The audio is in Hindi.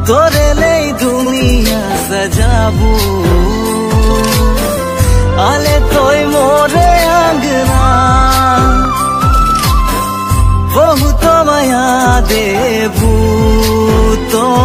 तोरे ले दुनिया सजाबू आले तोय मोरे आंगना बहुत माया देबू तो